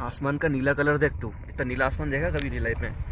आसमान का नीला कलर देख तू, इतना नीला आसमान देखा कभी नहीं लाइफ में।